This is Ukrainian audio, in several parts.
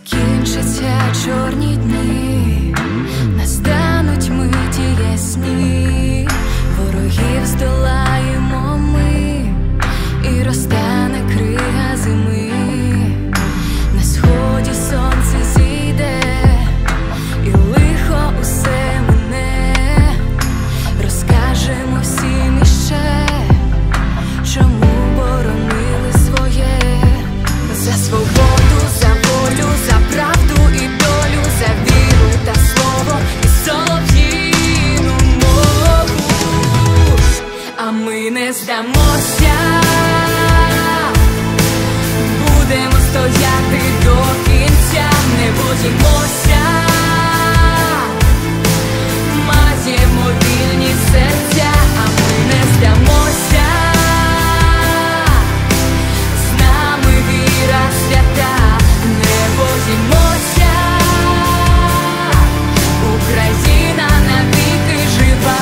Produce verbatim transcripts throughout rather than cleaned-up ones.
закінчаться чорні дні, настануть миті ясні, ворогів здолаємо ми, і розтане крига зими. На сході сонце зійде, і лихо усе мине. Розкажемо всім іще, чому боронили своє. За свободу, за волю, за правду і долю, за віру та слово і солов'їну мову. А ми не здамося, будемо стояти до кінця, не боїмося, маємо вільні серця. А ми не здамося, з нами віра свята, не боїмося, Україна навіки жива.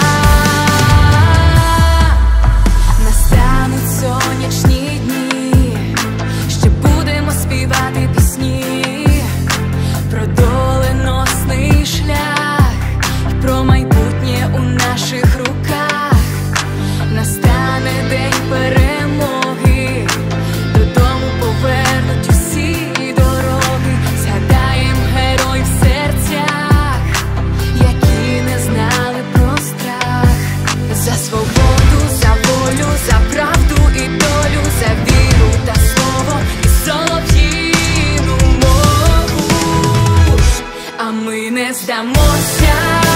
Настануть сонячні дні, ще будемо співати пісні про доленосний шлях і про майбутнє у наших руках. Настане день перемоги, додому повернуть усі дороги. Згадаєм героїв в серцях, які не знали про страх. За свободу, за волю, за правду і долю, за віру та слово і солов'їну мову. А ми не здамося,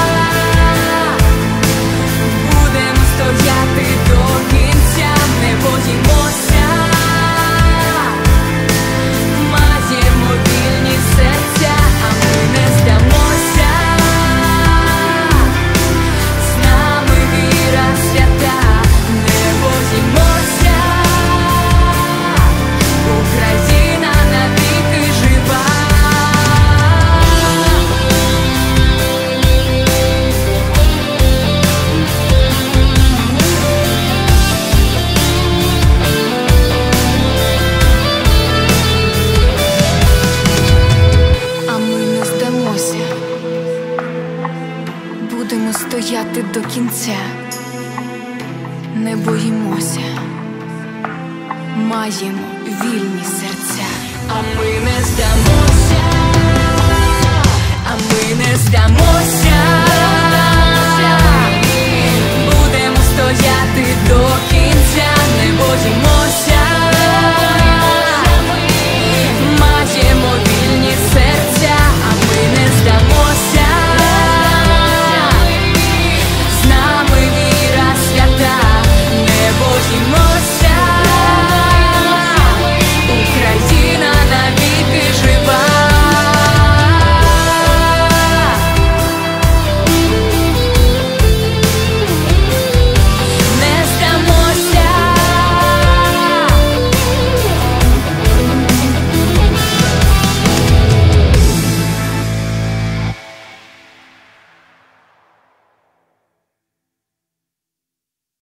будемо стояти до кінця, не боїмося, маємо вільні серця. А ми не здамося, з нами віра свята, не боїмося, Україна навіки жива. А ми не здамося, будемо стояти до кінця, не боїмося, маємо вільні серця. А ми не здамося.